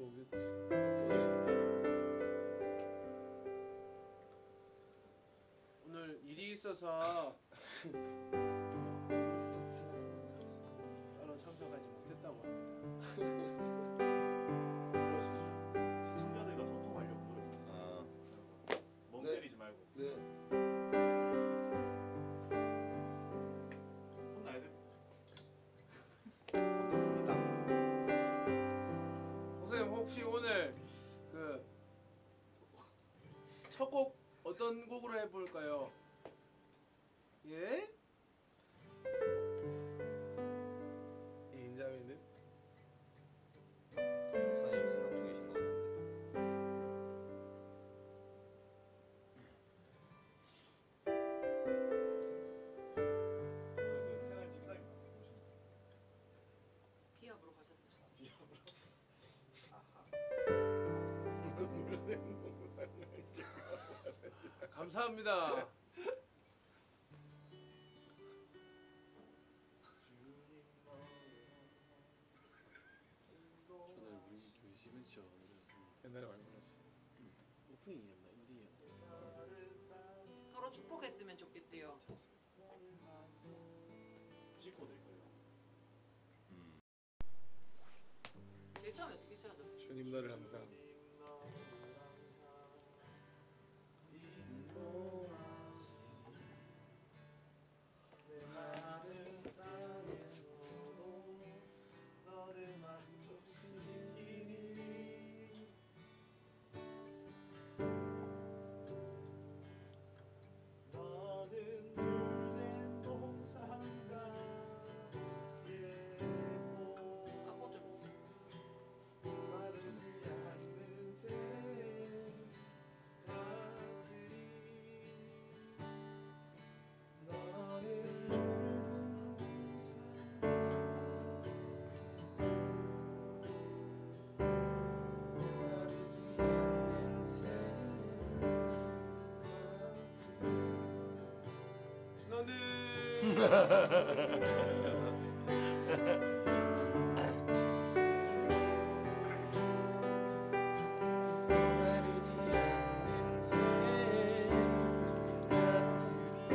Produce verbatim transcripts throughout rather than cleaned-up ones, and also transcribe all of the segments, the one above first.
오겠지. 오늘 일이 있어서 따로 참석하지 못했다고 합니다. 그렇습니다. 시청자들과 소통하려고 노력했어요. 아, 멍 네. 때리지 말고. 네. 손 나야 돼? 반갑습니다. 선생님 혹시 오늘 그 첫 곡 어떤 곡으로 해볼까요? 예? 이인자매는 좀 목사님 생각 중이신 것 같은데. 그 생활 집사님 오신 비합으로 가셨을 수도. 비합으로. 아하. 감사합니다. 저는 우리 교회 시그니처 노래였습니다. 옛날에 많이 불렀지. 오프닝이었나 인디였나. 서로 축복했으면 좋겠대요. G코드 거예요. 음. 제일 처음에 어떻게 시작하죠? 주님 너를 항상 너를 만족시키는 길이 너는 물된 동산과 예고 갖고 좀 마르지 않는 새 같으리 너는 물든 동산과 마르지 않는 새 같으리 너는 마르지 않는 새 같으리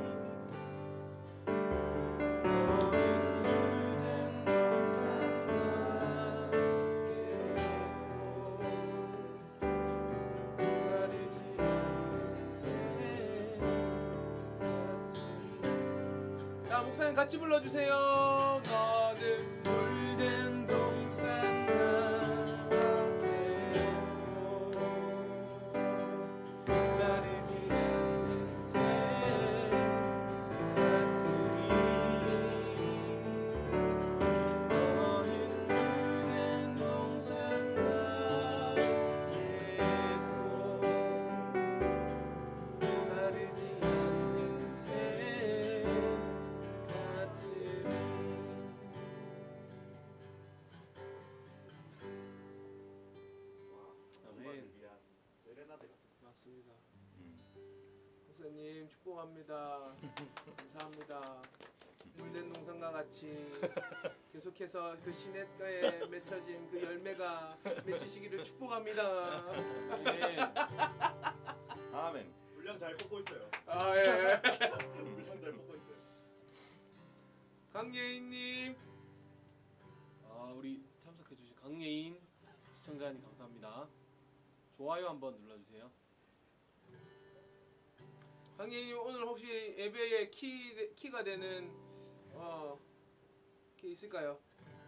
너는 물든 동산과 겠고 마르지 않는 새 같으리 자 목사님 같이 불러주세요. 너는 물된 동산과 겠고 마르지 않는 새 같으리 너는 물된 동산과 겠고 마르지 않는 새 같으리 아멘. 위한 세레나데 같았어. 맞습니다. 음. 목사님 축복합니다. 감사합니다. 물된 동산과 같이 계속해서 그 시냇가에 맺혀진 그 열매가 맺히시기를 축복합니다. 예. 아멘. 분량 잘 뽑고 있어요. 아 예. 분량 잘 뽑고 있어요. 강예인님. 아 우리 참석해주신 강예인 시청자님 감사합니다. 좋아요 한번 눌러주세요. 강예인님 오늘 혹시 예배에 키 키가 되는 어, 게 있을까요?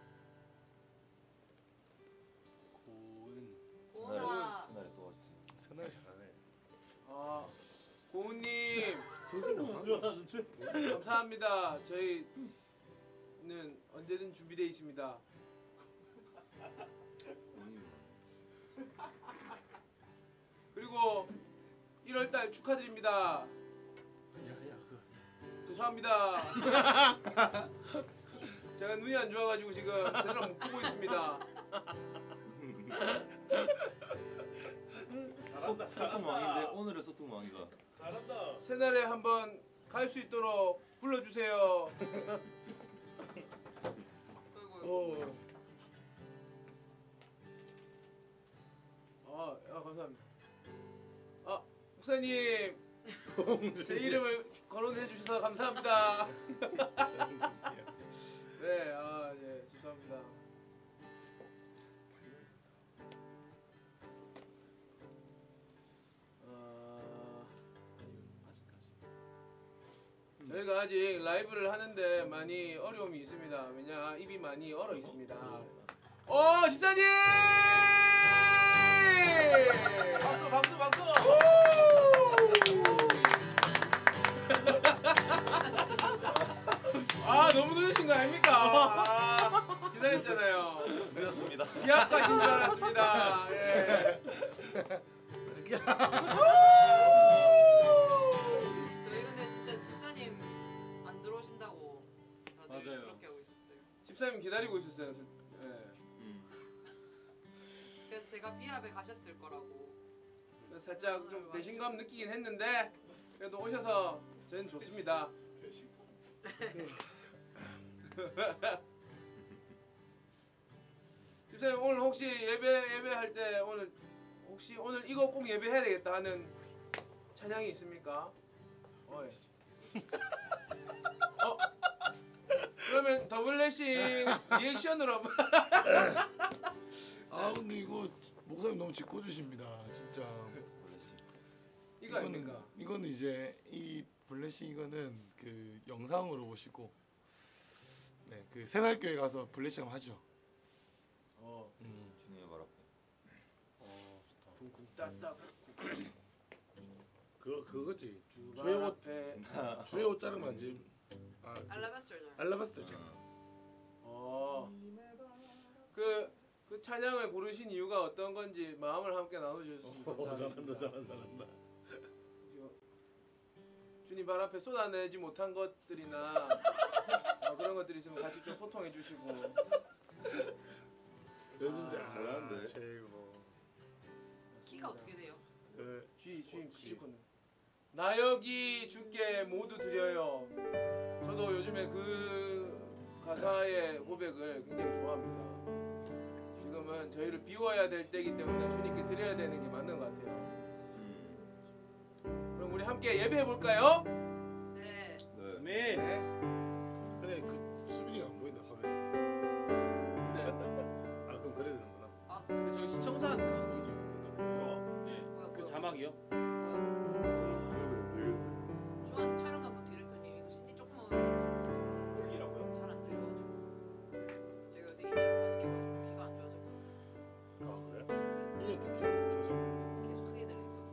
고은 고은아. 새날에 도와주세요. 선을 잘하네. 아 고은님 너무 좋아하는데? 감사합니다. 저희는 언제든 준비되어 있습니다. 고은이 그리고 일월달 축하드립니다. 야야 그 죄송합니다. 제가 눈이 안 좋아가지고 지금 제대로 못 보고 있습니다. 잘한다. 소통 왕인데 오늘의 소통 왕이가. 잘한다. 새날에 한번 갈 수 있도록 불러주세요. 아이고. 어 감사합니다. 아 목사님 제 이름을 거론해 주셔서 감사합니다. 네, 아 예, 죄송합니다. 아, 저희가 아직 라이브를 하는데 많이 어려움이 있습니다. 왜냐 입이 많이 얼어 있습니다. 어 집사님! 박수 박수 박수. 아 너무 늦으신 거 아닙니까? 아, 기다렸잖아요. 늦었습니다. 기합 가신 줄 알았습니다. 예. 저희 근데 진짜 집사님 안 들어오신다고 다들 맞아요. 그렇게 하고 있었어요. 집사님 기다리고 있었어요. 예. 음. 그래서 제가 비합에 가셨을 거라고. 그래서 살짝 좀 배신감 느끼긴 했는데 그래도 오셔서 저희는 좋습니다. 집사님 오늘 혹시 예배 예배할 때 오늘 혹시 오늘 이거 꼭 예배해야 되겠다 하는 찬양이 있습니까? 어, 예. 어? 그러면 더블레싱 리액션으로 아 근데 이거 목사님 너무 짓궂으십니다 진짜. 이거 아닙니까? 이거는 이제 이 블레싱 이거는 그 영상으로 보시고 네그 새날교회 가서 블레싱 하죠. 어. 음. 주님의 말 앞에. 어 좋다. 쿵쿵 따따 그 그거지. 주발 주의 옷 앞에 주의 옷 자르면 안 지. 아 그, 알라바스터잖아요. 알라바스터죠. 어. 그, 그 찬양을 고르신 이유가 어떤 건지 마음을 함께 나눠주셨으면 어, 잘한다 감사하겠습니다. 잘한다 잘한다. 주님 발 앞에 쏟아내지 못한 것들이나 어, 그런 것들이 있으면 같이 좀 소통해 주시고. 요즘 아, 잘하는데. 최고. 키가 어떻게 돼요? 그 쥐 주인 크치코는 나여기 주께 모두 드려요. 저도 요즘에 그 가사의 고백을 굉장히 좋아합니다. 지금은 저희를 비워야 될 때이기 때문에 주님께 드려야 되는 게 맞는 것 같아요. 음. 그럼 우리 함께 예배해 볼까요? 네. 네. 네. 네. 근데 그 수빈이가 안 보인다 화면. 네. 아 그럼 그래야 되는구나. 아 근데 저기 시청자한테는 안 보이죠? 그러니까 뭐야? 그, 예. 뭐야 그 뭐야. 자막이요? 주한 촬영 감독 디렉터님 이거 신디 조금만 올려주세요. 홀리라고요? 잘 안 들려가지고. 제가 요새 인터넷 많이 켜가지고 귀가 안 좋아서 아 그래? 이게 어떻게 저죠? 계속 크게 들리니까.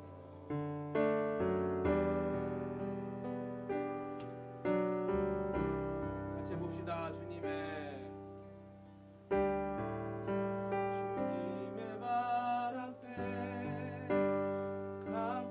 같이 해봅시다. 주님의 주님의 발 앞에 감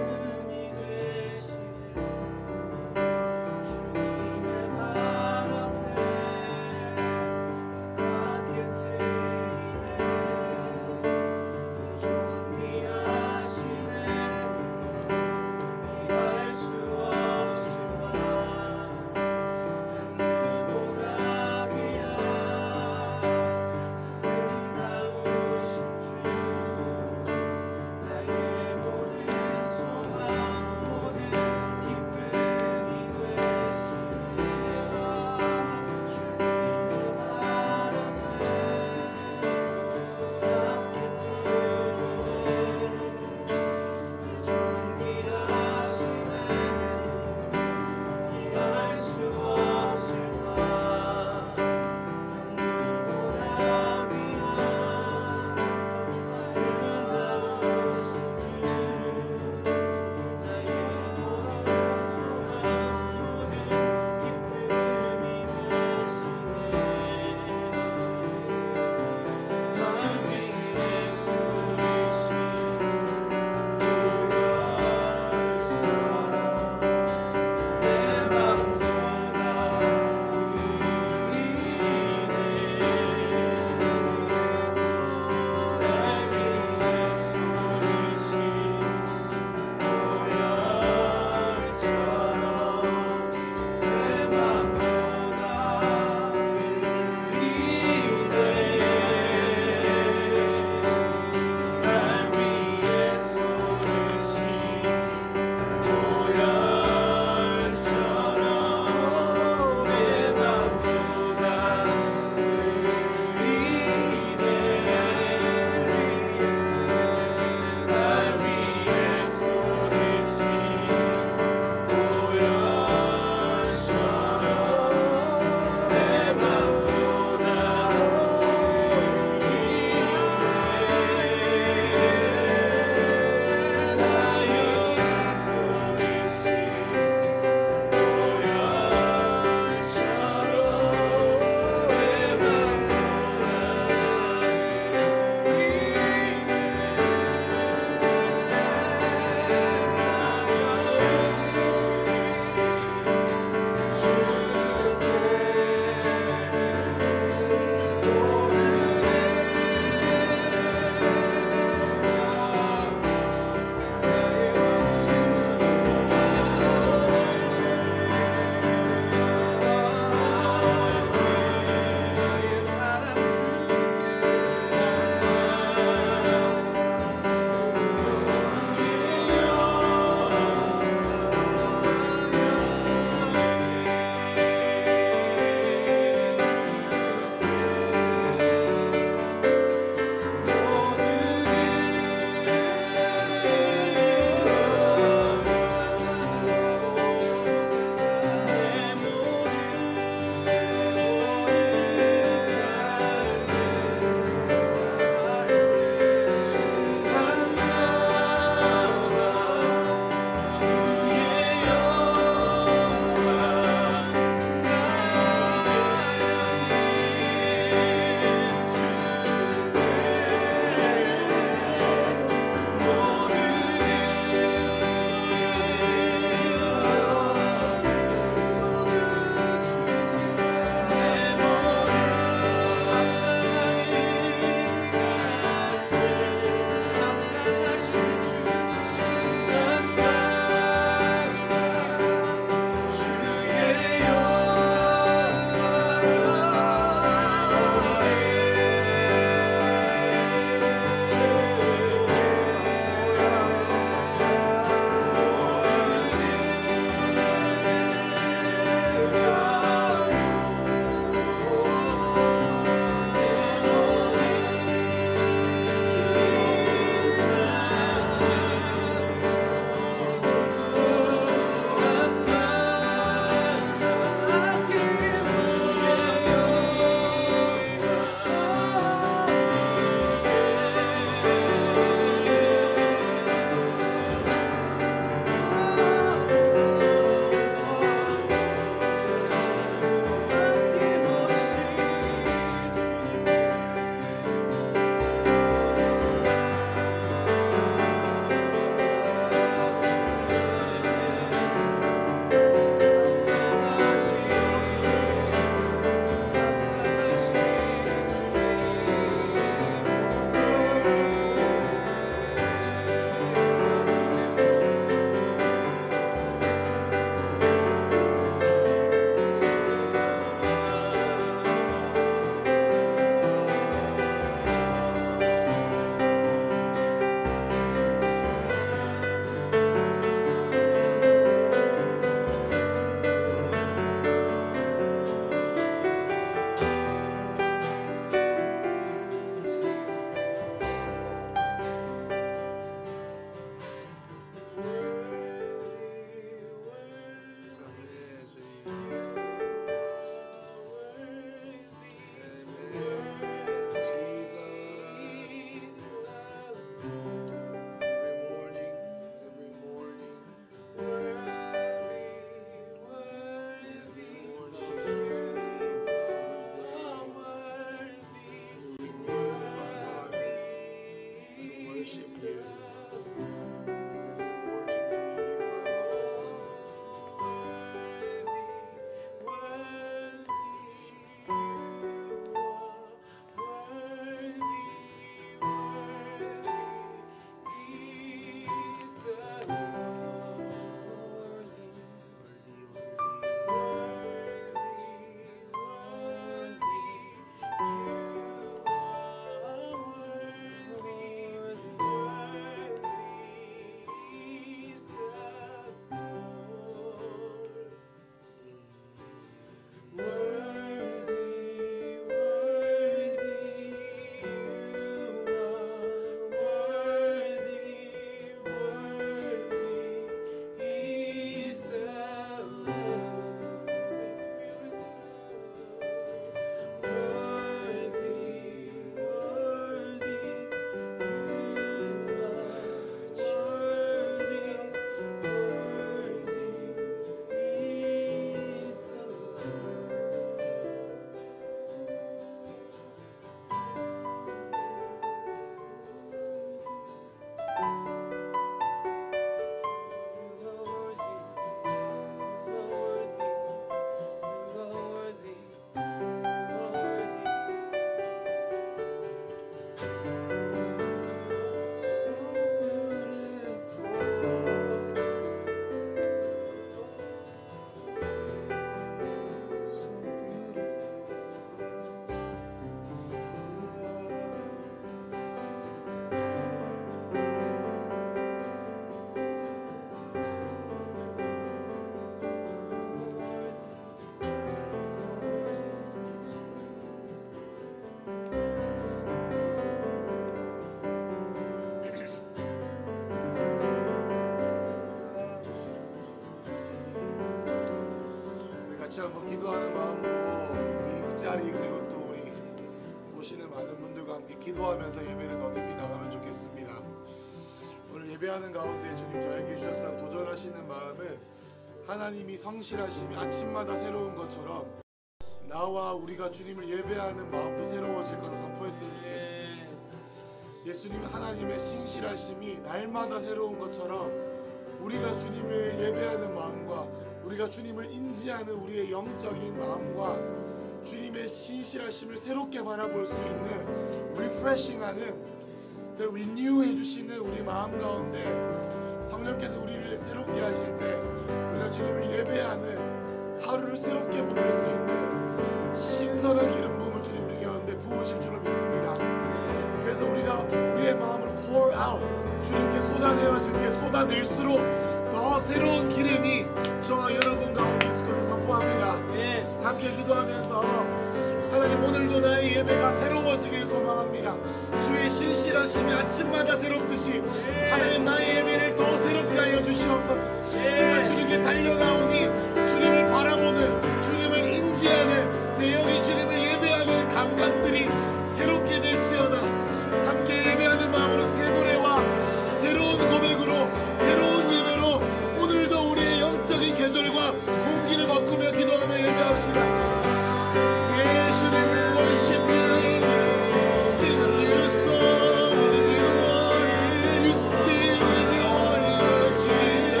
다시 한번 기도하는 마음으로 우리 이 자리 그리고 또 우리 보시는 많은 분들과 함께 기도하면서 예배를 더 깊이 나가면 좋겠습니다. 오늘 예배하는 가운데 주님 저에게 주셨던 도전하시는 마음은 하나님이 성실하심이 아침마다 새로운 것처럼 나와 우리가 주님을 예배하는 마음도 새로워질 것을 선포했으면 좋겠습니다. 예수님 하나님의 신실하심이 날마다 새로운 것처럼 우리가 주님을 예배하는 마음과 우리가 주님을 인지하는 우리의 영적인 마음과 주님의 신실하심을 새롭게 바라볼 수 있는 리프레싱하는 그 리뉴 해주시는 우리 마음 가운데 성령께서 우리를 새롭게 하실 때 우리가 주님을 예배하는 하루를 새롭게 보낼 수 있는 신선한 기름 부음을 주님 우리 가운데 부으실 줄로 믿습니다. 그래서 우리가 우리의 마음을 pour out 주님께 쏟아내어 주님께 쏟아낼수록 더 새로운 기름이 저와 여러분 가운데 있을 것을 선포합니다. 함께 기도하면서 하나님 오늘도 나의 예배가 새로워지길 소망합니다. 주의 신실하심이 아침마다 새롭듯이 하나님 나의 예배를 더 새롭게 하여 주시옵소서. 내가 주님께 달려나오니 주님을 바라보는 주님을 인지하는 내 영이 주님을 예배하는 감각들이 새롭게 될지어다. 함께 예배하는 마음으로 새 노래와 새로운 고백으로 새로운 예배로 오늘도 우리의 영적인 계절과 공기를 바꾸며 기도하며 예배합시다. 예수님 we worship you, sing a new song, a new one, new spirit, new one, Lord Jesus.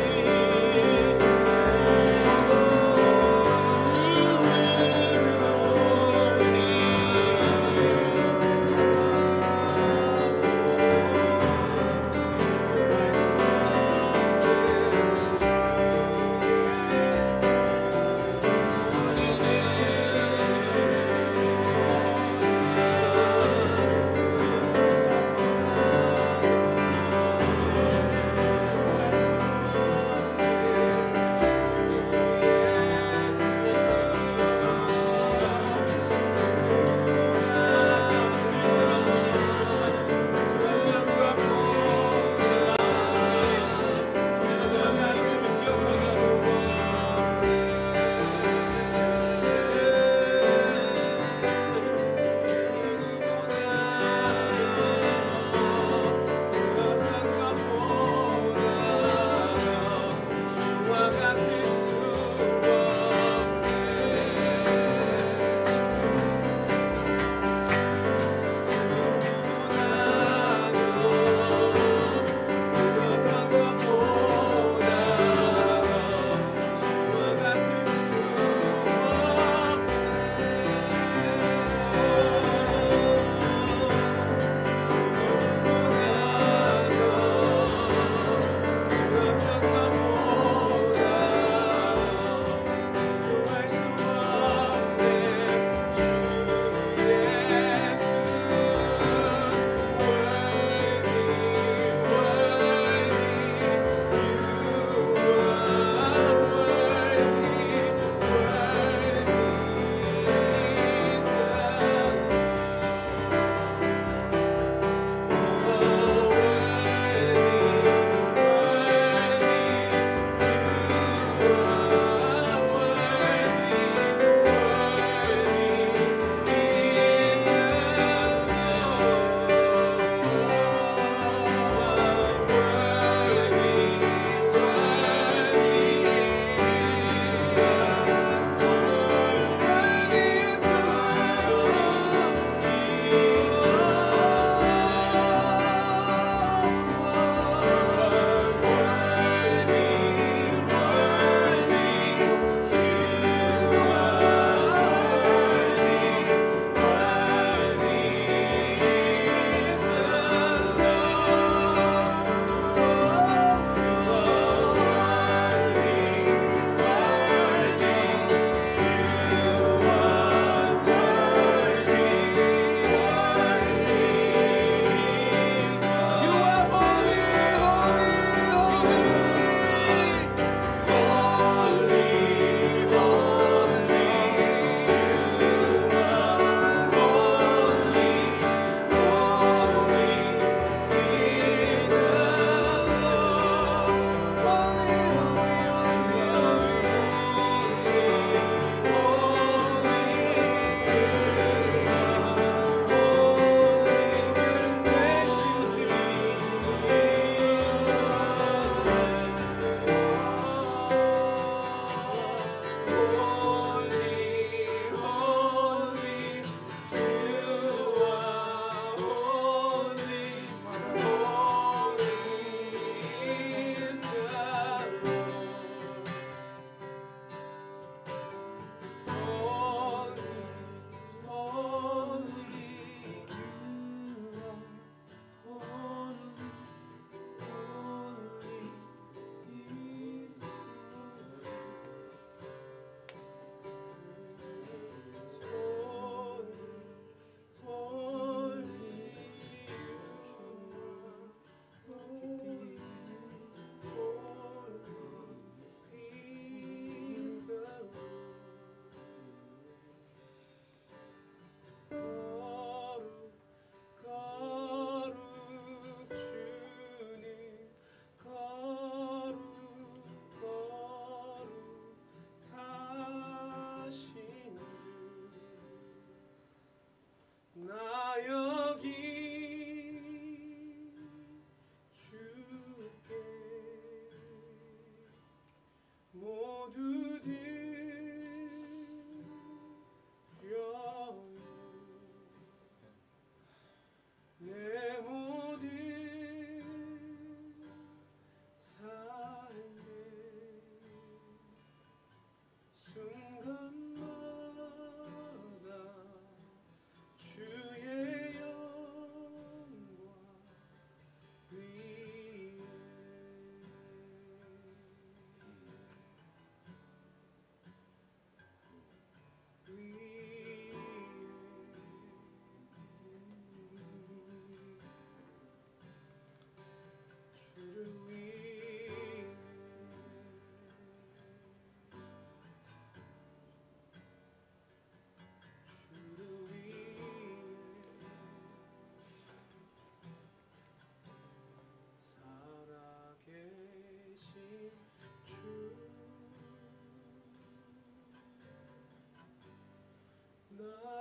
You will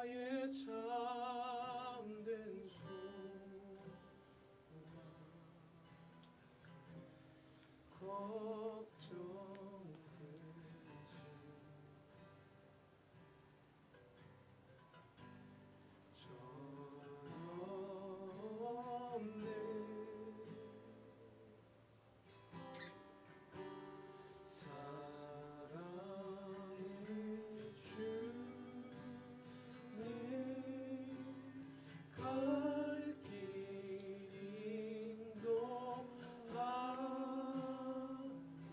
나의 참된 소망 걱정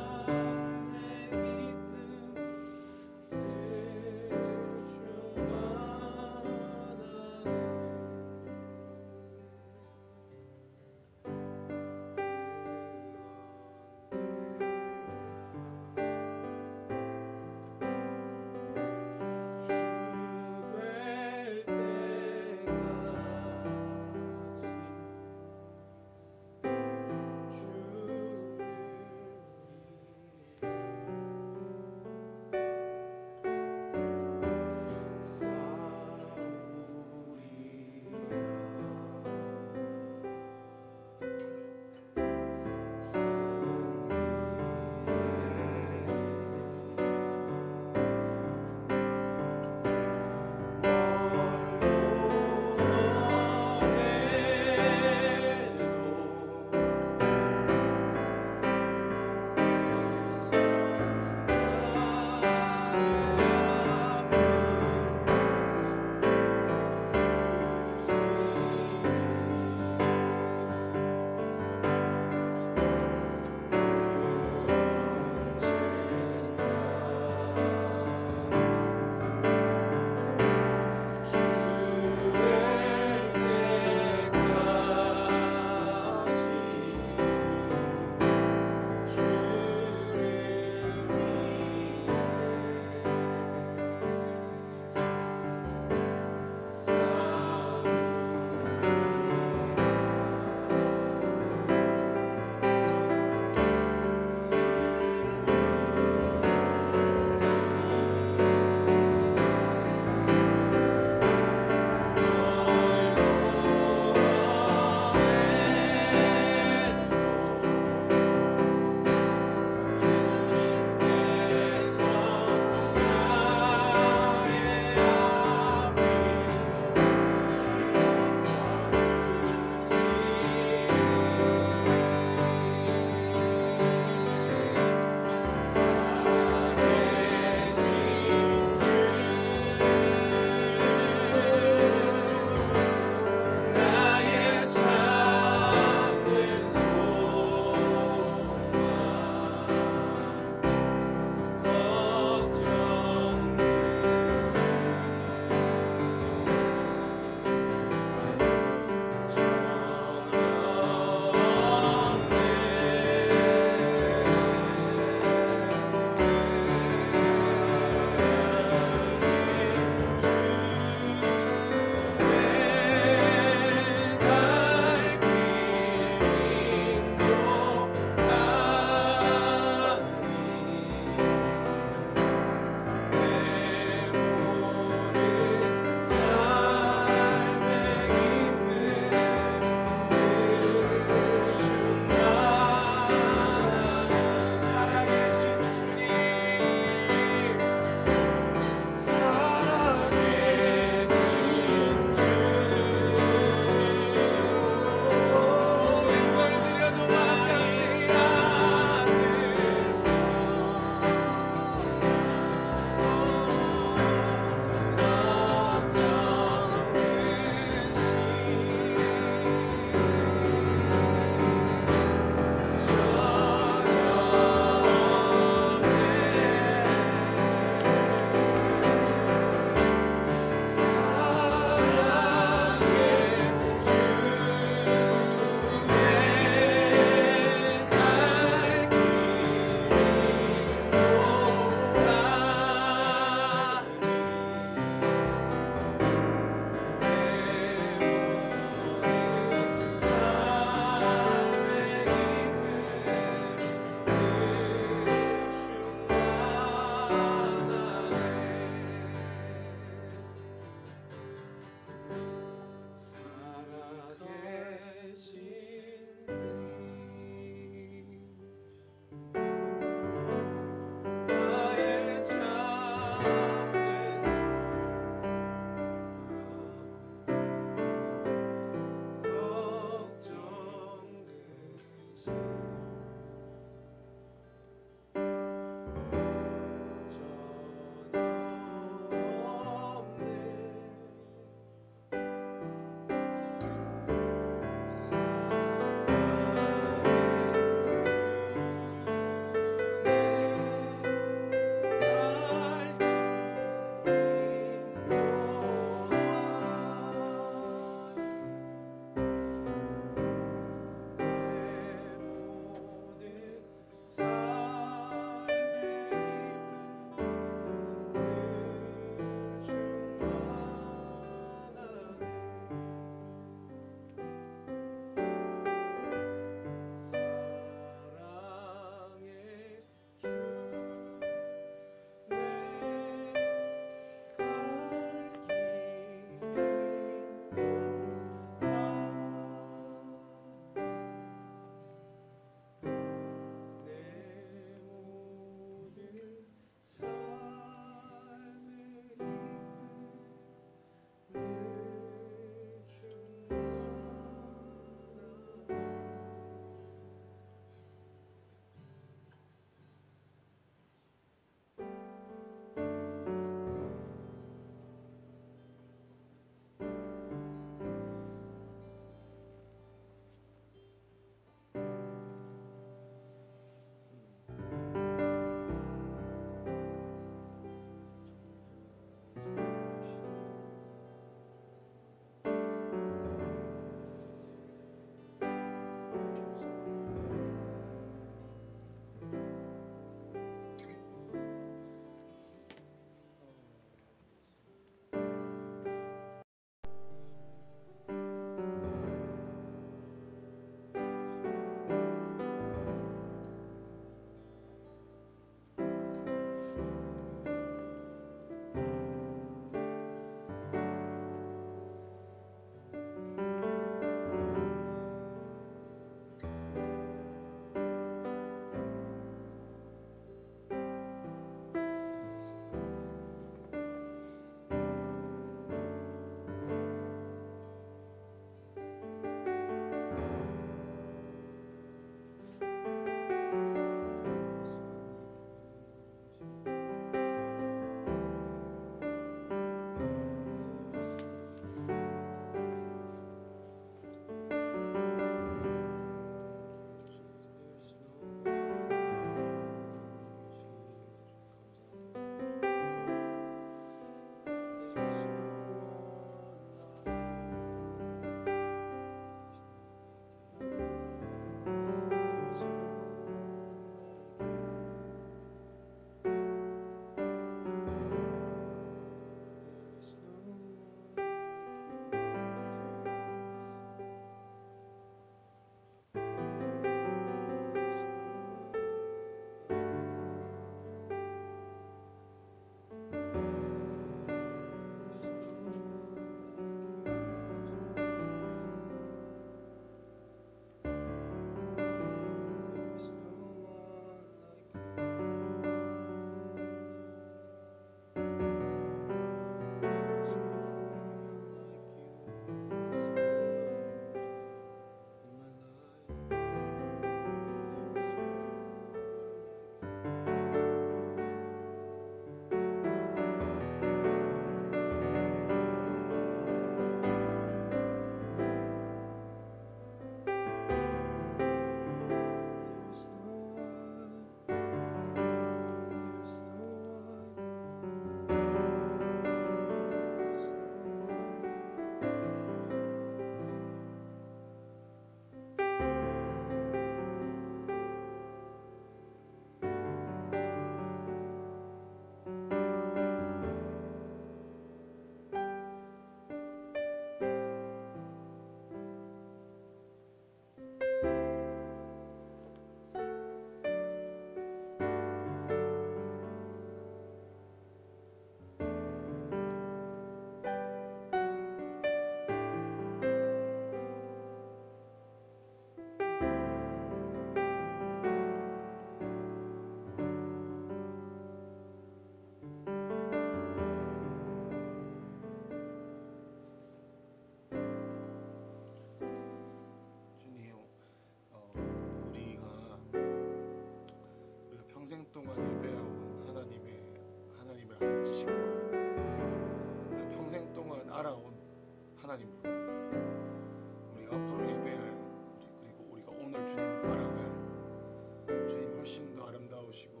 하나님보다 우리가 앞으로 예배할 우리 그리고 우리가 오늘 주님 알아갈 주님 훨씬 더 아름다우시고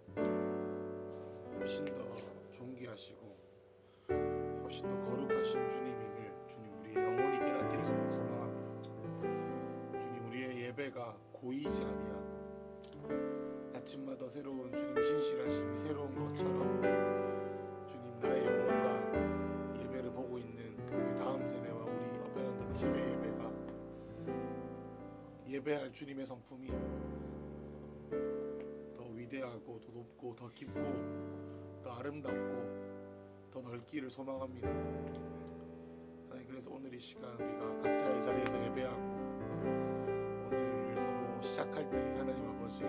훨씬 더 존귀하시고 훨씬 더 거룩하신 주님임을 주님 우리의 영혼이 깨닫기를 소망합니다. 주님 우리의 예배가 고이지 아니한 아침마다 새로운 주님의 신실하심이 새로운 것처럼 주님 나의 영혼과 예배를 보고 있는 그 다음 세대와 우리 어페런더 팀의 예배가 예배할 주님의 성품이 더 위대하고 더 높고 더 깊고 더 아름답고 더 넓기를 소망합니다. 아니 그래서 오늘 이 시간 우리가 각자의 자리에서 예배하고 오늘을 서로 시작할 때 하나님 아버지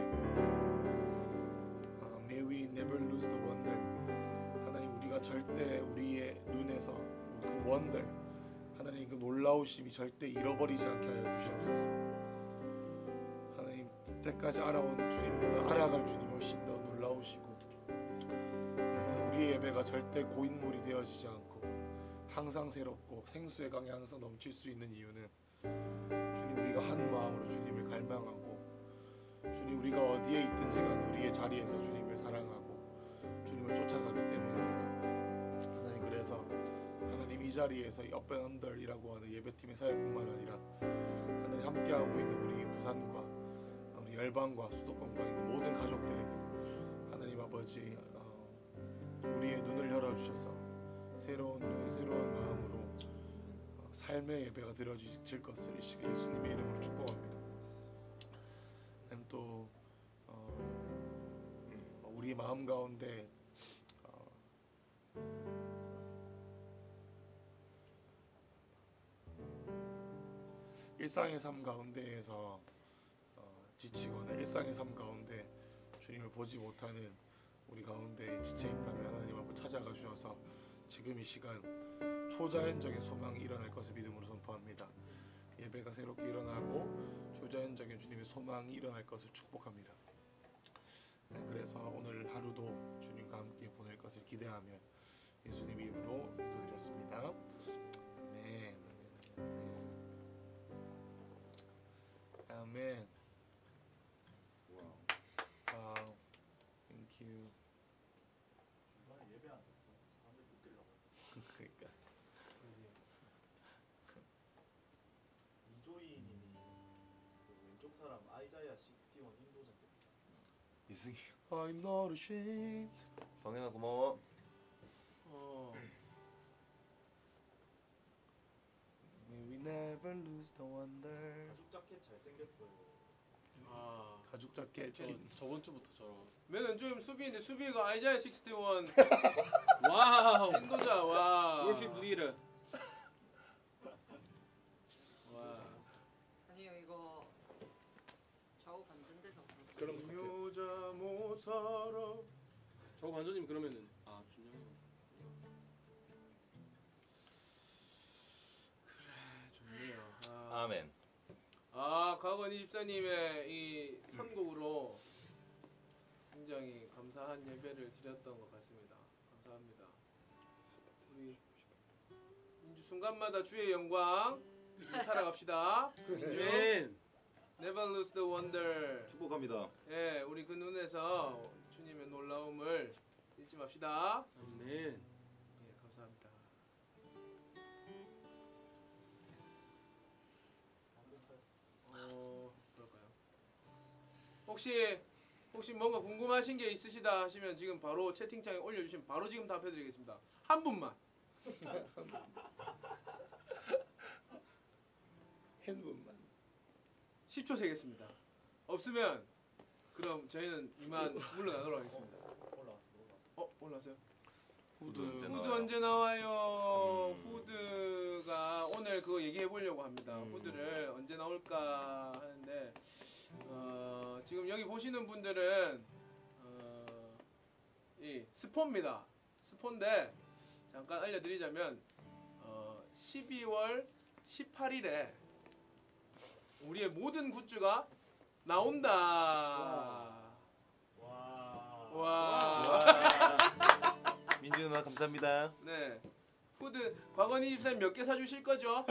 uh, May we never lose the wonder. 하나님 우리가 절대 우리의 눈에서 그 wonder 하나님 그 놀라우심이 절대 잃어버리지 않게 하여 주시옵소서. 하나님 때까지 알아온 주님보다 알아갈 주님 훨씬 더 놀라우시고 그래서 우리의 예배가 절대 고인물이 되어지지 않고 항상 새롭고 생수의 강이 항상 넘칠 수 있는 이유는 주님 우리가 한 마음으로 주님을 갈망하고 주님 우리가 어디에 있든지 간에 우리의 자리에서 주님을 사랑하고 주님을 쫓아가기 때문입니다. 하나님 그래서 하나님 이 자리에서 옆배언덜이라고 하는 예배팀의 사역뿐만 아니라 하나님 함께하고 있는 우리 부산과 우리 열방과 수도권과 있는 모든 가족들에게 하나님 아버지 어, 우리의 눈을 열어주셔서 새로운 눈 새로운 마음으로 어, 삶의 예배가 드려질 것을 이 시간 예수님의 이름으로 축복합니다. 또 어, 우리 마음 가운데 어, 일상의 삶 가운데에서 어, 지치거나 일상의 삶 가운데 주님을 보지 못하는 우리 가운데 지쳐 있다면 하나님 한번 찾아가 주셔서 지금 이 시간 초자연적인 소망이 일어날 것을 믿음으로 선포합니다. 예배가 새롭게 일어나고 초자연적인 주님의 소망이 일어날 것을 축복합니다. 네, 그래서 오늘 하루도 주님과 함께 보낼 것을 기대하며 예수님 이름으로 기도드렸습니다. 아멘. 아멘. 와우. 와우. Thank you. 중간에 예배 안 해서 사람들 웃기려고. 그러니까. 이조이님이 그 왼쪽 사람 아이자야 육십일 인도자. 이승희. I'm not ashamed. 방현아 고마워. 어. May we never lose the wonder. 가죽 자켓 잘생겼어요. 아. 가죽 자켓. 저, 저번 주부터 저런. 맨은 좀 수비인데 수비가 아이자야 육십일 와우. 인도자 와. 월십 리더. 와. 아니요 이거 좌우 반전돼서 그런 것 같아요. 여자 못 살아. 저 반전님 그러면은 아 준영이 형. 좋네요. 아, 아멘. 아 강원희 집사님의 이 선곡으로 굉장히 감사한 예배를 드렸던 것 같습니다. 감사합니다. 우리 민주 순간마다 주의 영광 믿고 살아갑시다. 민주 아멘. Never lose the wonder. 축복합니다. 예, 우리 그 눈에서 주님의 놀라움을 잊지 맙시다. 아멘. 예, 감사합니다. 어, 그럴까요? 혹시 혹시 뭔가 궁금하신 게 있으시다 하시면 지금 바로 채팅창에 올려주시면 바로 지금 답해드리겠습니다. 한 분만. 한 분만. 십 초 세겠습니다. 없으면 그럼 저희는 이만 물러나도록 하겠습니다. 올라왔어, 올라왔어. 어, 올라왔어요? 후드 후드. 언제 후드 나와요? 언제 나와요? 음. 후드가 오늘 그거 얘기해 보려고 합니다. 음. 후드를 언제 나올까 하는데 어, 지금 여기 보시는 분들은 어, 이 스포입니다. 스포인데 잠깐 알려드리자면 어, 십이월 십팔일에 우리의 모든 굿즈가 나온다. 와. 와. 민주 누나 감사합니다. 네. 후드 박원희 집사님 몇 개 사주실 거죠?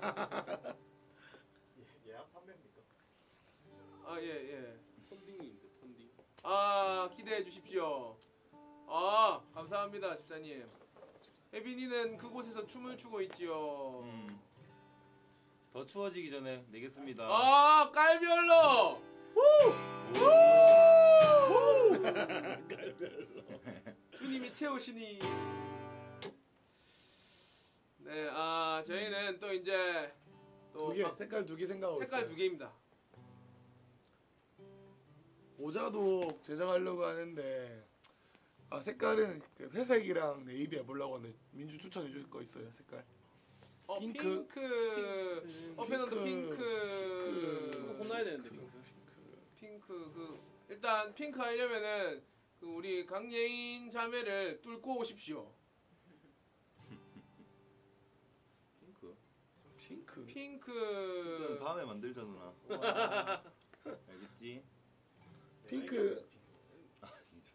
예, 예약 판매입니까? 아 예 예. 펀딩인데 펀딩. 아 기대해 주십시오. 아 감사합니다 집사님. 혜빈이는 그곳에서 춤을 추고 있지요. 음. 더 추워지기 전에 내겠습니다. 아 깔별로. 주님이 채우시니. 네, 아 저희는 또 이제 또 두 개, 막- 색깔 두 개 생각하고 색깔 있어요. 두 개입니다. 모자도 제작하려고 하는데 아 색깔은 그 회색이랑 네이비 해보려고 하는데 민주 추천해 줄 거 있어요 색깔. 어 핑크. 핑크, 핑크. 어펜언더 핑크, 핑크. 그거 혼나야 되는데 핑크. 핑크 그 일단 핑크 하려면은 그 우리 강예인 자매를 뚫고 오십시오. 핑크. 핑크. 핑크. 핑크는 다음에 만들자 누나. 와, 알겠지? 핑크. 아 진짜.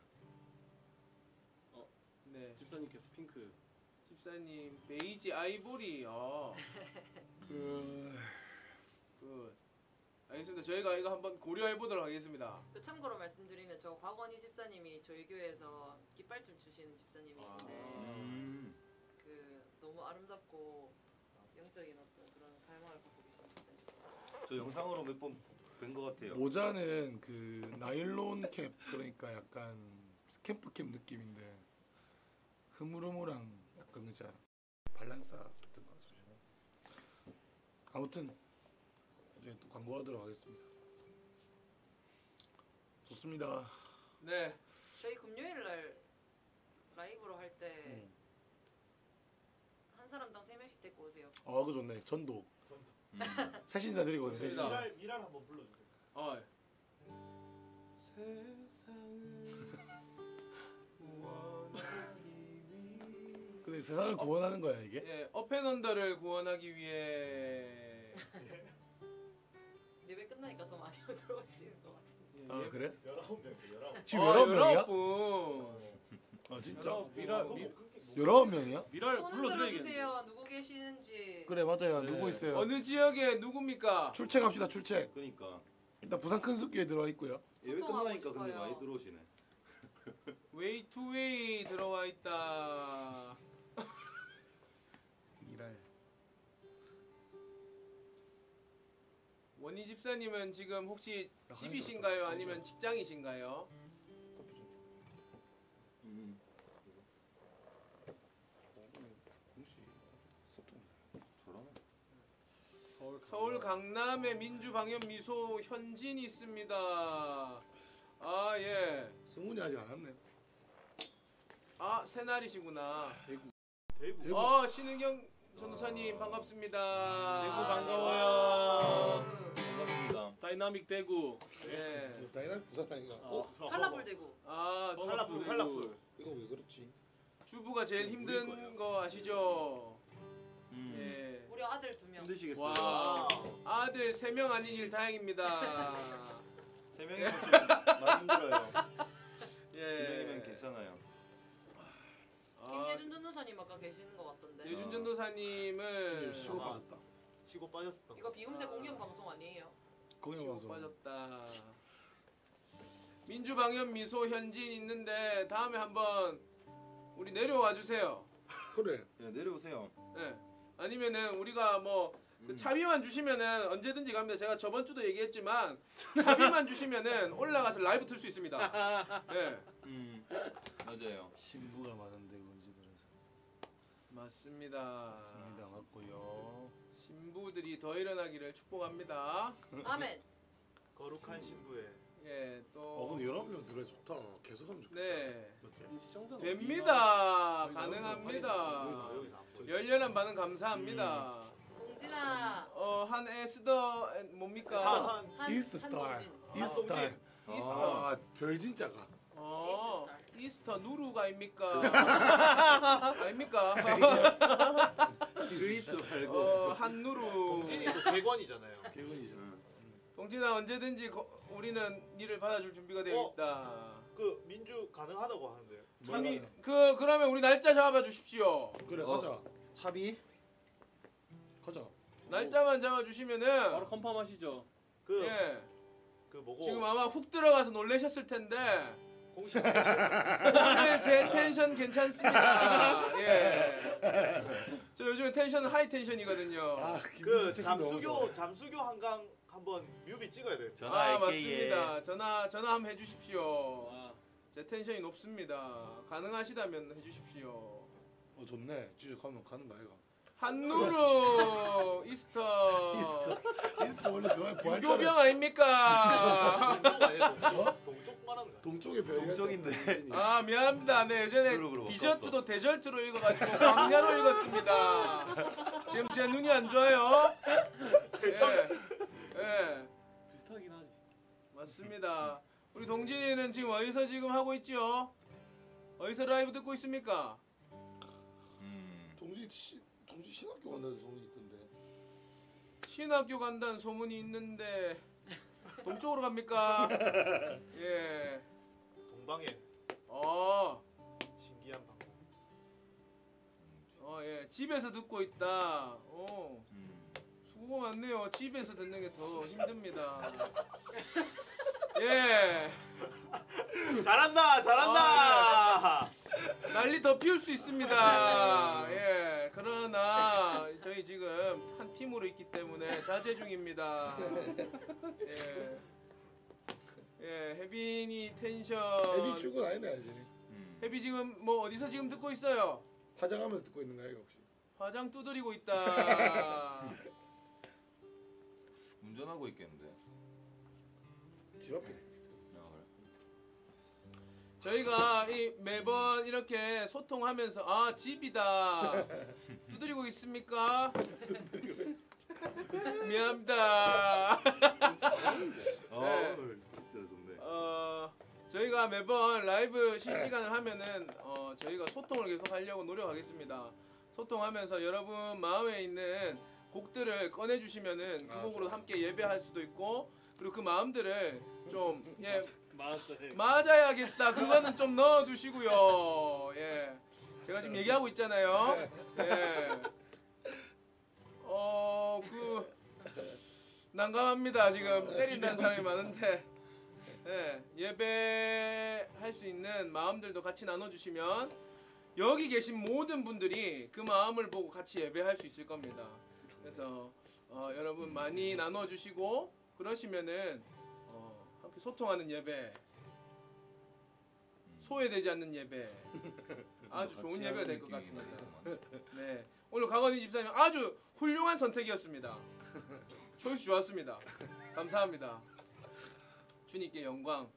네 집사님께서 핑크. 집사님 베이지 아이보리. 어, 그 굿. 알겠습니다. 저희가 이거 한번 고려해 보도록 하겠습니다. 또 참고로 말씀드리면 저 곽원희 집사님이 저희 교회에서 깃발춤 추시는 집사님이신데 아. 음. 그 너무 아름답고 영적인 어떤 그런 갈망을 갖고 계신 집사님. 저 영상으로 몇 번 뵌 것 같아요. 모자는 그 나일론 캡 그러니까 약간 캠프 캡 느낌인데 흐물흐물한 약간 그자 발란사 같은 거 조심해. 아무튼 이제 또 광고하도록 하겠습니다. 좋습니다. 네, 저희 금요일 날 라이브로 할 때 한 사람당 세 명씩 데리고 오세요. 아 그거 좋네. 전도 음. 새신자 데리고 오세요. 좋습니다. 새신자. 미랄 미랄 한번 불러주세요. 어. 세상을 구원하기 위해 근데 세상을 구원하는 거야 이게? 예, 어펜언더를 구원하기 위해 예배 끝나니까 더 많이 들어오시는 것 같은데. 예, 아 예. 그래? 열아홉 명, 열아홉. 지금 아, 열아홉 명이야? 열아홉 분. 아 진짜? 열아홉 분. 미라 그거 미, 뭐 끊기 너무 열아홉 명이야? 미라를 손 불러드려야겠네. 들어주세요. 누구 계시는지. 그래 맞아요. 네. 누구 있어요? 어느 지역에 누굽니까? 출첵합시다 출첵. 그러니까 일단 부산 큰 숲교에 들어와 있고요. 예배 소통하고 끝나니까 근데 싶어요. 많이 들어오시네. 웨이 투 웨이 들어와 있다. 이랄. 원희 집사님은 지금 혹시 야, 집이신가요? 한시 아니면 직장이신가요? 음. 저러네. 서울 서울 강남에 민주 방연 미소 현진이 있습니다. 아 예. 승훈이 아직 안 왔네. 아 새날이시구나. 대구. 대구. 대구. 아 신은경 전도사님 반갑습니다. 대구 아, 반가워요. 음. 반갑습니다. 다이나믹 대구. 네. 다이나믹 부산 아닌가? 어? 칼라불 대구. 아 주- 칼라풀, 칼라풀. 이거 왜 그렇지? 주부가 제일 우리 힘든 거예요. 거 아시죠? 음. 예. 우리 아들 두 명. 힘드시겠어요. 와 아들 세 명 아니길 다행입니다. 세 명이면 좀 많이 힘들어요. 두 예. 명이면 괜찮아요. 아, 김예준 전도사님 아까 계시는 것 같던데. 예준 전도사님은 시고 빠졌다. 치고 빠졌었던 이거 거. 비금세 공영 방송 아니에요? 공영 치고 방송. 빠졌다. 민주방연 미소 현진 있는데 다음에 한번 우리 내려와 주세요. 그래. 네, 내려오세요. 예. 아니면은 우리가 뭐 그 차비만 주시면은 언제든지 갑니다. 제가 저번 주도 얘기했지만 차비만 주시면은 올라가서 라이브 틀 수 있습니다. 예. 음. 맞아요. 신부가 많은데 원지들에서. 맞습니다. 맞습니다. 맞고요. 신부들이 더 일어나기를 축복합니다. 아멘. 거룩한 신부의 예, 어 또 근데 열아홉 명 들어 좋다. 계속 하면 좋겠다. 네. 어때? 이 시청자는 됩니다. 저희 가능합니다. 여기서 여기서 안 보여. 열렬한 반응 감사합니다. 동진아. 어, 한 에스더 에, 뭡니까? 한 한 이스트 스타일. 한동진. 이스트 스타일. 이스터. 아, 별 진짜가. 어, 이스터 이스터 누루가입니까? 아닙니까? 그리스도 말고. 어, 한누루. 동진이 또 객원이잖아요. 개근이죠. 응. 동진아 언제든지 거, 우리는 니를 받아줄 준비가 되어 어? 있다. 그 민주 가능하다고 하는데요. 참이 그 그러면 우리 날짜 잡아 주십시오. 그래 어. 가자. 차비. 가자. 날짜만 잡아주시면은 바로 컨펌하시죠. 그, 예 그 뭐고 지금 아마 훅 들어가서 놀라셨을 텐데 공식 오늘 제 텐션 괜찮습니다. 예. 저 요즘에 텐션 하이 텐션이거든요. 아, 그 잠수교 잠수교 한강 한번 뮤비 찍어야 돼. 아 맞습니다. 전화 전화 한번 해주십시오. 아, 제 텐션이 높습니다. 가능하시다면 해주십시오. 어 좋네. 진짜 가면 가는 거 아이가. 한누르 이스터 이스타 원래 그거 부활절 유교병 아닙니까? 동쪽 아니에요? 동쪽 말하는 거. 동쪽에 배 동쪽인데. 아 미안합니다. 네 예전에 그러고 디저트도 데절트로 읽어가지고 광야로 읽었습니다. 지금 제 눈이 안 좋아요. 예, 예, 비슷하긴 하지. 맞습니다. 우리 동진이는 지금 어디서 지금 하고 있지요? 어디서 라이브 듣고 있습니까? 음. 동지 시, 동지 신학교 간다는 소문이 있던데. 신학교 간다는 소문이 있는데 동쪽으로 갑니까? 예. 동방에 어, 신기한 방법. 어, 예. 집에서 듣고 있다. 어, 음. 수고 많네요. 집에서 듣는 게 더 힘듭니다. 예. 잘한다, 잘한다. 난리 더 피울 수 있습니다. 예. 그러나 저희 지금 한 팀으로 있기 때문에 자제 중입니다. 예. 예, 혜빈이 텐션. 애비 출근 아니네 아직. 음. 혜비 지금 뭐 어디서 지금 듣고 있어요? 화장하면서 듣고 있는 거야 이거 혹시? 화장 두드리고 있다. 운전하고 있겠는데. 집 앞에. 아 그래. 저희가 이 매번 이렇게 소통하면서 아 집이다 두드리고 있습니까? 미안합니다. 어. 네. 진짜 좋네. 어 저희가 매번 라이브 실시간을 하면은 어 저희가 소통을 계속 하려고 노력하겠습니다. 소통하면서 여러분 마음에 있는 곡들을 꺼내주시면은 그 아, 곡으로 좋아. 함께 예배할 수도 있고 그리고 그 마음들을 좀예 맞아요. 맞아야겠다. 그거는 좀 넣어두시고요. 예, 제가 지금 얘기하고 있잖아요. 예, 어, 그 난감합니다. 지금 때린다는 사람이 많은데, 예, 예배할 수 있는 마음들도 같이 나눠주시면 여기 계신 모든 분들이 그 마음을 보고 같이 예배할 수 있을 겁니다. 그래서 어, 여러분 많이 나눠주시고 그러시면은. 함께 소통하는 예배, 소외되지 않는 예배, 아주 좋은 예배가 될 것 같습니다. 네, 오늘 강원희 집사님 아주 훌륭한 선택이었습니다. 초이스 좋았습니다. 감사합니다. 주님께 영광입니다.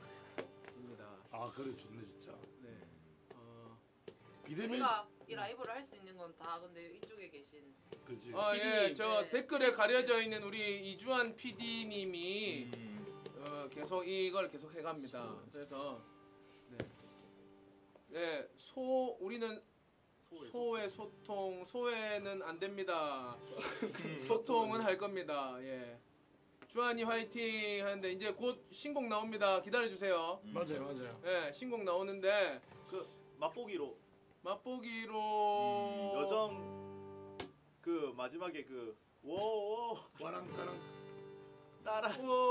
아 그래 좋네 진짜. 네, 어, 비대면. 우리가 이 라이브를 할 수 있는 건 다 근데 이쪽에 계신 그렇지. 아, 예, 저 네. 댓글에 가려져 있는 우리 이주환 피디님이 음. 어, 계속 이걸 계속 해갑니다. 그래서 네, 네, 소 우리는 소외 소통 소외는 안 됩니다. 소통은 할 겁니다. 예, 주한이 화이팅 하는데 이제 곧 신곡 나옵니다. 기다려 주세요. 음. 맞아요 맞아요. 예, 신곡 나오는데 그 맛보기로 맛보기로 음, 여정 그 마지막에 그 워워 와랑따랑. 따라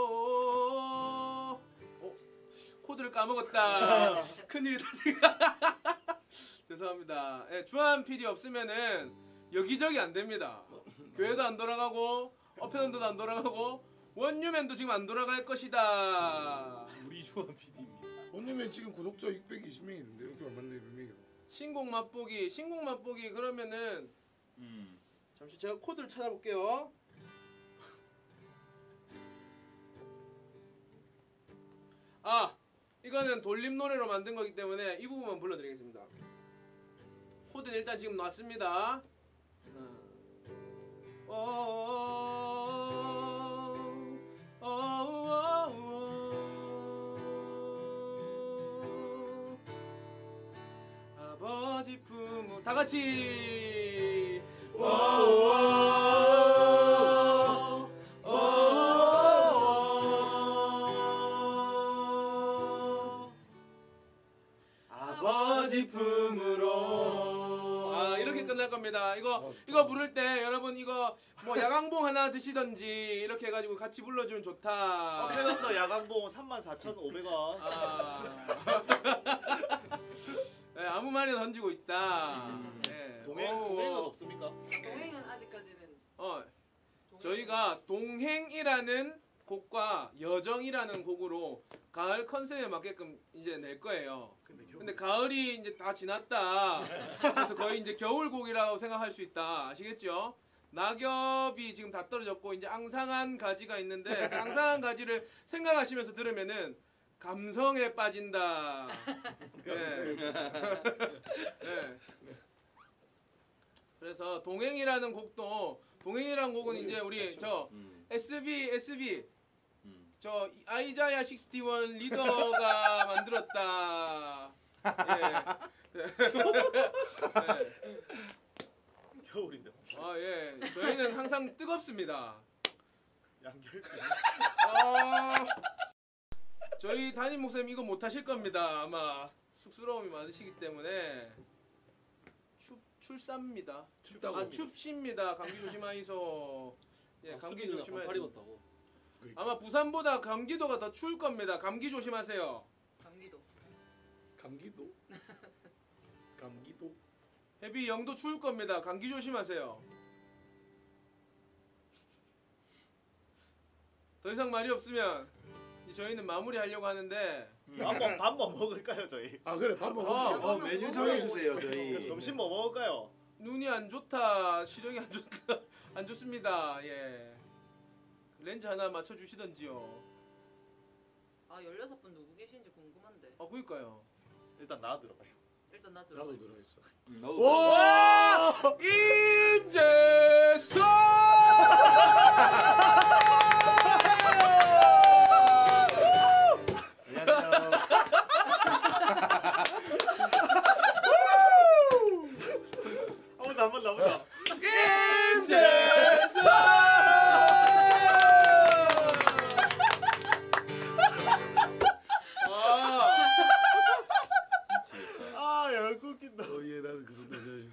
오, 어, 코드를 까먹었다. 큰일이다 지금. 죄송합니다. 예, 주한 피디 없으면은 여기저기 안 됩니다. 교회도 안 돌아가고 어편원도 안 돌아가고 원유맨도 지금 안 돌아갈 것이다. 우리 조합 피디입니다. 오늘은 지금 구독자 육백이십 명이던데 여기 얼마인데 몇 명이야? 신곡 맛보기, 신곡 맛보기 그러면은 음. 잠시 제가 코드를 찾아볼게요. 아, 이거는 돌림 노래로 만든 거기 때문에 이 부분만 불러드리겠습니다. 코드는 일단 지금 놨습니다. 아버지 품으로 다 같이 아버지 품으로 아 이렇게 빨리 끝날 겁니다. 이거 어, 좋다. 이거 부를 때 여러분 이거 뭐 야광봉 하나 드시던지 이렇게 해가지고 같이 불러주면 좋다. 어, 팬언더 야광봉 삼만 사천오백 원. 아. 네, 아무 말이나 던지고 있다. 네. 동행 오, 동행은 오. 없습니까? 동행은 아직까지는 어, 동행. 저희가 동행이라는 곡과 여정이라는 곡으로 가을 컨셉에 맞게끔 이제 낼 거예요. 근데 겨우 근데 가을이 이제 다 지났다. 그래서 거의 이제 겨울곡이라고 생각할 수 있다. 아시겠죠? 낙엽이 지금 다 떨어졌고 이제 앙상한 가지가 있는데 그 앙상한 가지를 생각하시면서 들으면은 감성에 빠진다. 네. 네. 그래서 동행이라는 곡도 동행이라는 곡은 이제 우리 저 음. 에스비 에스비 음. 저 아이자야 육십일 리더가 만들었다. 예. 네. 겨울인데 아 예. 저희는 항상 뜨겁습니다. 양결. 아, 저희 담임 목사님 이거 못 하실 겁니다. 아마 쑥스러움이 많으시기 때문에 춥 출삽니다. 춥다고. 아 춥십니다. 감기 조심하이소. 예, 아, 감기 수빈이가 조심하이. 반팔 입었다고. 아마 부산보다 경기도가 더 추울 겁니다. 감기 조심하세요. 감기도. 감기도? 감기도? 해비 영도 추울 겁니다. 감기 조심하세요. 더 이상 말이 없으면 이제 저희는 마무리하려고 하는데 밥뭐 밥 뭐 먹을까요 저희? 아 그래 밥 먹자. 어. 어 메뉴 정해주세요 저희. 점심 뭐 먹을까요? 눈이 안 좋다, 시력이 안 좋다, 안 좋습니다. 예. 렌즈 하나 맞춰 주시던지요. 아 열여섯 분 누구 계신지 궁금한데. 아, 그니까요. 일단 나와 들어가요. 일단 나 들어가. 나도 들어있어. 음, 너도 와! 임재석! 안녕하세요. 한번 더, 한 번 더, 한 번 더. 임재석! 아, 아, 열고 웃긴다. 어예 나는 그 정도 돼.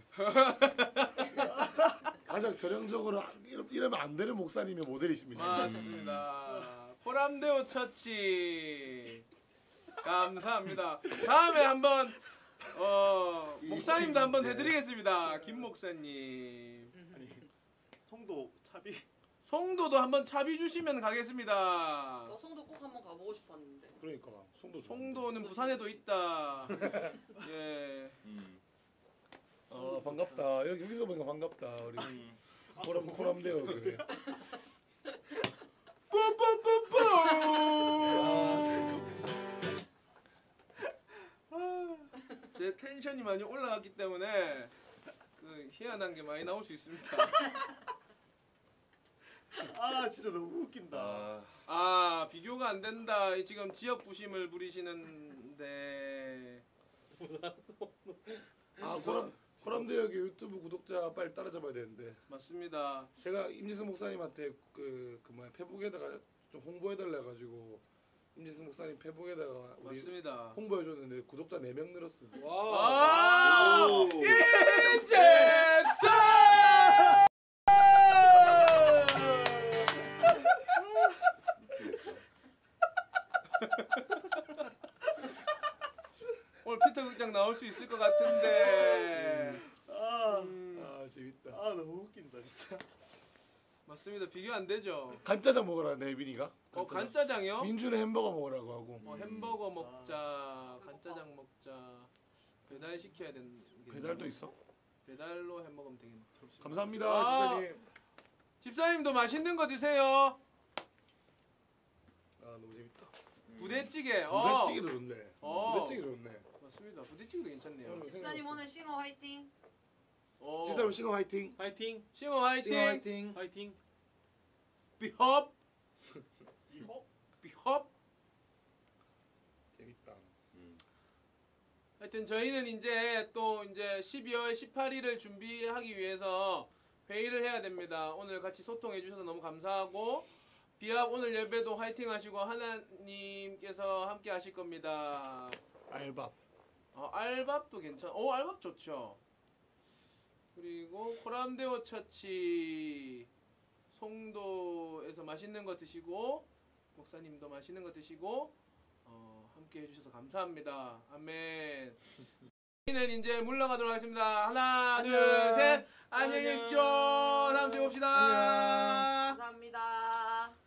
가장 전형적으로 이러- 이러면 안 되는 목사님의 모델이십니다. 맞습니다. 포람데오 처치. 감사합니다. 다음에 한번 어 목사님도 한번 해드리겠습니다. 김 목사님. 아니, 송도 차비. 송도도 한번 차비 주시면 가겠습니다. 어, 송도 꼭 한번 가보고 싶었는데. 그러니까 송도 좋은데. 송도는 부산에도 있다. 예. 음. 어 반갑다. 여기 여기서 보니까 반갑다. 우리 음. 코람 코람데요 그래. 뿌뿌뿌뿌. 제 텐션이 많이 올라갔기 때문에 그 희한한 게 많이 나올 수 있습니다. 아, 진짜 너무 웃긴다. 아, 아, 비교가 안 된다. 이 지금 지역 부심을 부리시는데. 아 코람 코람데요 유튜브 구독자 빨리 따라잡아야 되는데. 맞습니다. 제가 임지승 목사님한테 그, 그 뭐야 페북에다가 좀 홍보해달라 가지고 임지승 목사님 페북에다가 우리 맞습니다. 홍보해줬는데 구독자 네 명 늘었습니다. 아! 오. 임재석! 오늘 피터 극장 나올 수 있을 것 같은데. 아, 음, 아 재밌다. 아, 너무 웃긴다, 진짜. 맞습니다. 비교 안 되죠. 간짜장 먹으라 내빈이가. 어, 간짜장이요? 민준은 햄버거 먹으라고 하고. 어, 햄버거 먹자, 간짜장 먹자. 배달 시켜야 되는 게 배달도 있어? 배달로 해 먹으면 되겠네. 감사합니다 아. 집사님. 집사님도 맛있는 거 드세요. 아 너무 재밌다. 부대찌개. 어. 부대찌개도 좋네. 어. 부대찌개 좋네. 맞습니다. 부대찌개도 괜찮네요. 음. 집사님 오늘 싱어 화이팅. 어. 집사님 싱어 화이팅. 파이팅. 싱어 화이팅. 싱어 화이팅. 파이팅. 비헙. 이거? 비헙. 재밌다. 음. 하여튼 저희는 이제 또 이제 십이월 십팔일을 준비하기 위해서 회의를 해야 됩니다. 오늘 같이 소통해 주셔서 너무 감사하고 비합 오늘 예배도 화이팅 하시고 하나님께서 함께 하실 겁니다. 알밥. 어, 알밥도 괜찮. 오, 알밥 좋죠. 그리고 코람데오 처치 송도에서 맛있는 거 드시고 목사님도 맛있는 거 드시고 어, 함께 해주셔서 감사합니다. 아멘. 저희는 이제 물러가도록 하겠습니다. 하나, 안녕. 둘, 셋. 안녕히 계십시오. 다음 주에 봅시다. 감사합니다.